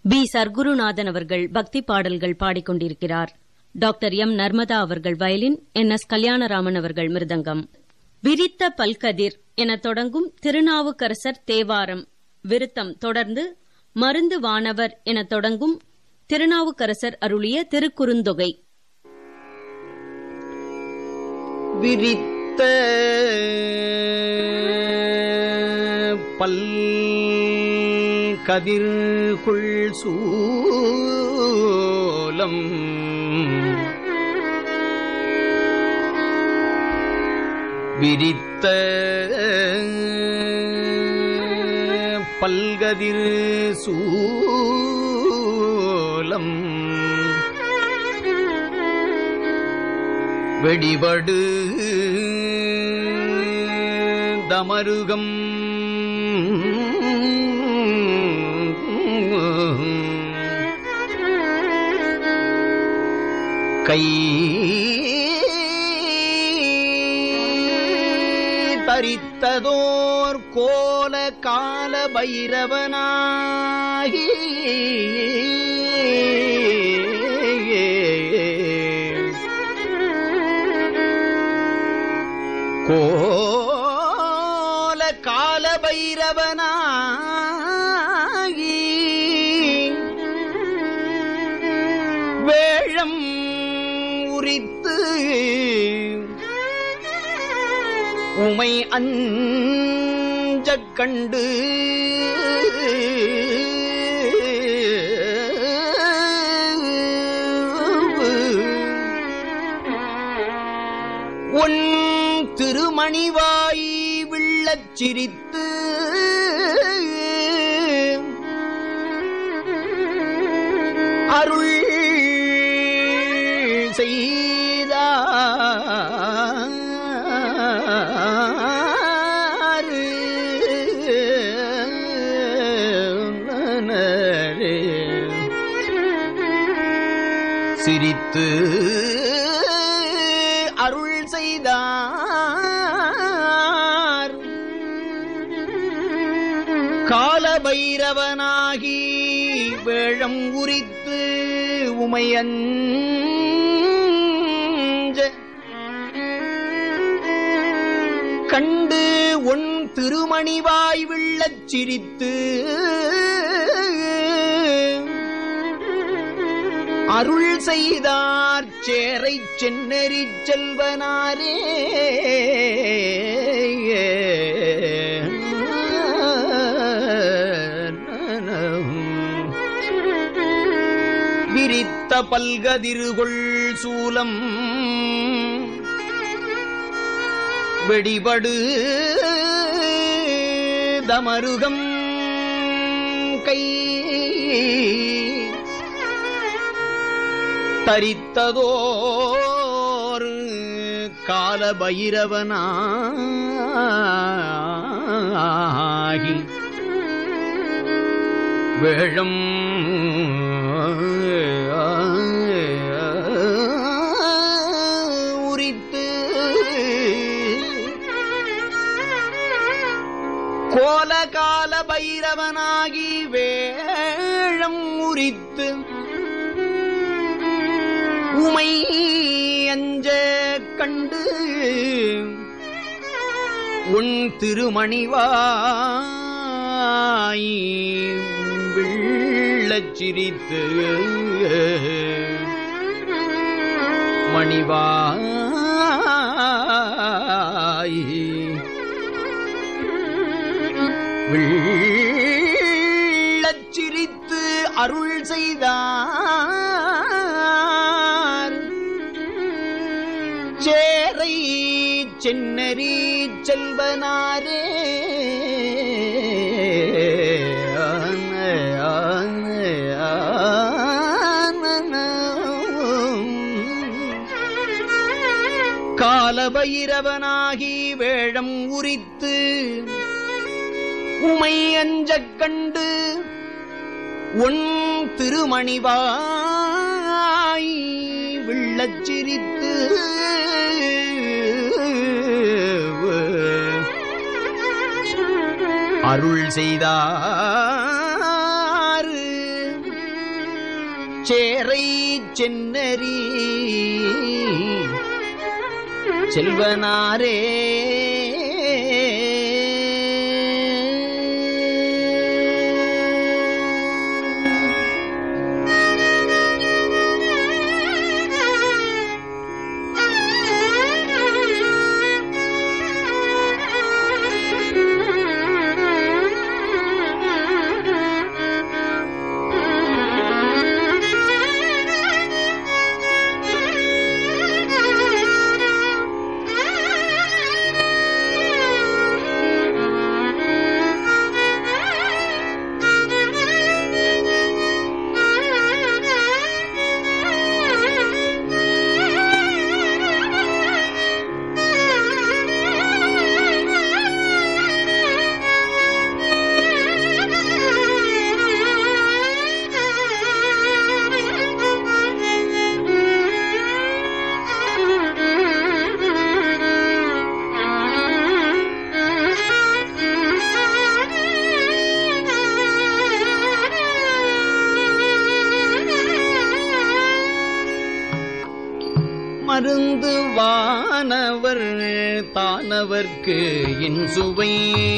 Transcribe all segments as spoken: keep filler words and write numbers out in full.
B Sargurunathan அவர்கள் பக்தி பாடல்கள் பாடிக்கொண்டிருக்கிறார். டாக்டர் எம் நர்மதா அவர்கள் வயலின், என் எஸ் கல்யாணராமன் அவர்கள் மிருதங்கம். விரித்த பல்கதிர் என தொடங்கும் திருநாவுக்கரசர் தேவாரம் விருத்தம் தொடர்ந்து மருந்து வானவர் என தொடங்கும் திருநாவுக்கரசர் அருளிய திருக்குறுந்தொகை. விரித்த பல்கதிர்குள் சூலம் விரித்த பல்கதிர் சூலம் வெடிபடு தமருகம் கை தரித்ததோர் கோல கால பைரவனாகி கோல கால பைரவனாகி வேழம் உரித்து உமை அஞ்சக் கண்டு உன் திருமணிவாய் விள்ளச் சிரித்து அருள் செய்தார். சிரித்து அருள் செய்தார். காலபைரவனாகி வேழம் உரித்து உமையஞ்ச கண்டு உன் திருமணிவாய் விள்ளச் சிரித்து அருள் செய்தார். சேரை சென்னறி செல்வனாரே விரித்த பல்கதிர்கொள் சூலம் வெடிபடு தமருகம் கை தரித்ததோர் காலபைரவனாகி வேழம் உரித்து கோலகால பைரவனாகி வேழம் உரித்து உமை அஞ்ச கண்டு உன் திருமணிவாய் விள்ளச் சிரித்து மணிவாய் விள்ளச் சிரித்து அருள் செய்தார். சேரை சென்னறி செல்வனாரே காலபைரவனாகி வேழம் உரித்து உமை அஞ்சக் கண்டு உன் திருமணிவாய் விள்ளச் சிரித்து அருள் செய்தார். சேரை சென்னரி செல்வனாரே மருந்து வானவர் தானவர்க்கு இன்சுவை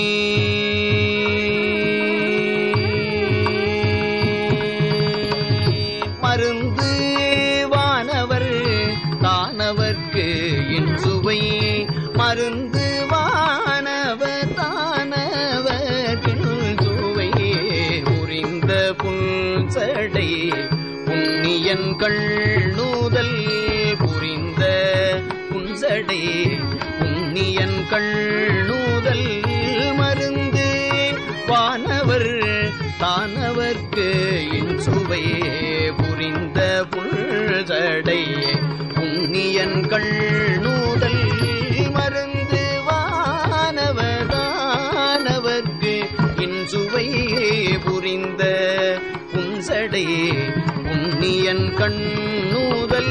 மருந்து வானவர் தானவர்க்கு இன்சுவை மருந்து வானவர் தானவர்க்கு இன்சுவை உரிந்த புன்சடை புண்ணியன் கள்நூதல் புரிந்த புன்சடை புண்ணியன் கள்நூதல் மருந்து வானவர் தானவர்க்கு இன்சுவை புரிந்த புன்சடை புண்ணியன் கள்நூதல் மருந்து வானவர் தானவர்க்கு இன்சுவை புரிந்த புன்சடை புண்ணியன் கண்ணூதல்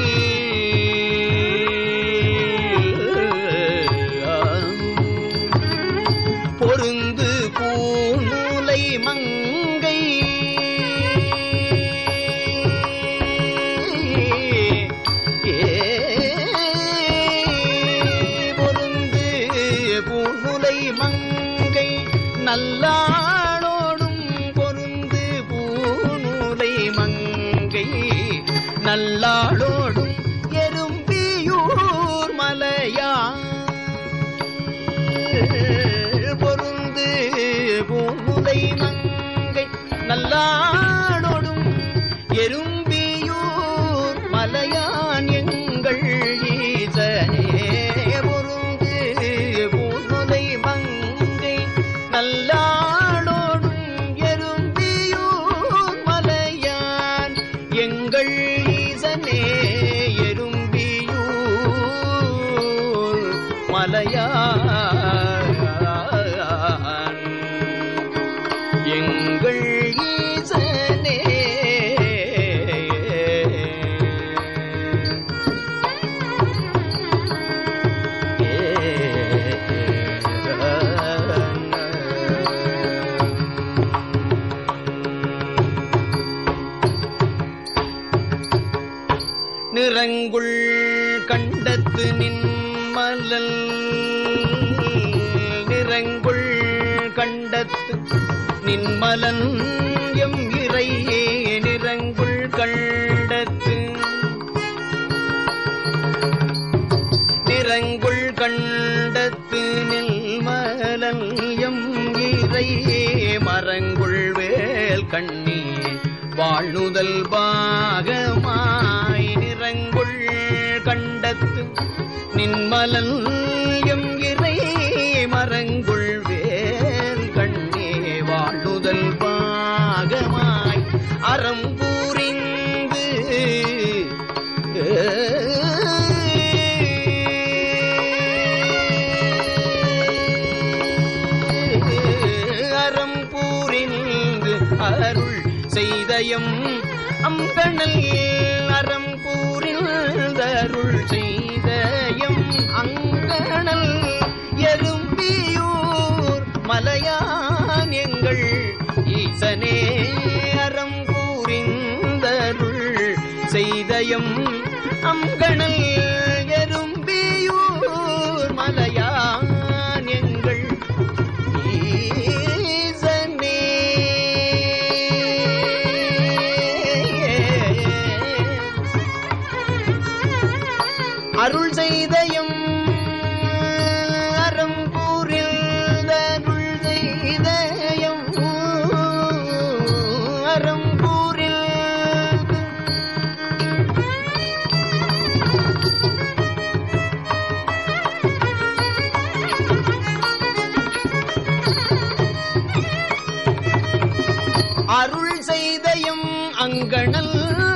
பொருந்து பூநூலை மங்கை பொருந்து பூநூலை மங்கை நல்லாளோடும் பொருந்து பூநூலை மங்கை நல்லாளோடும் எறும்பியூர் மலையா பொருந்து பூமுலை மங்கை நல்லாளோடும் எறும்பியூர் மலையான் எங்கள் ஈசனே பொருந்து பூமுலை மங்கை நல்லாளோடும் எறும்பியூர் மலையான் எங்கள் ஈசனே எறும்பியூர் மலையான் எங்கள் ஈசனே நிறங்குள் கண்டத்து நின்மலல் நிறங்குள் கண்டத்து நின்மலன் எம் இறையே நிறங்குள் கண்டத்து நிறங்குள் கண்டத்து நின்மலன் எம் இறையே மரங்குள் வேல் கண்ணி வாழ்நுதல் பாகமாய் நிறங்குள் கண்டத்து நின்மலன் எம் இறை மரங்குள் வேல் கண்ணே வாழ்நுதல் பாகமாய் அறம் பூரிந்து அறம் பூரிந்து அருள் செய்தயம் அம்பணல் அறம் பூரிந்தருள் செய்தயம் அங்கணல் எறும்பியூர் மலையான் எங்கள் ஈசனே அறம் பூரிந்தருள் செய்தயம் அங்கணல் எறும்பியூர் மலையான் எங்கள் ஈசனே. அருள் செய்தயம் அறம்பூரில் அருள் செய்தயம் அறம்பூரில் அருள் செய்தயம் அங்கணல்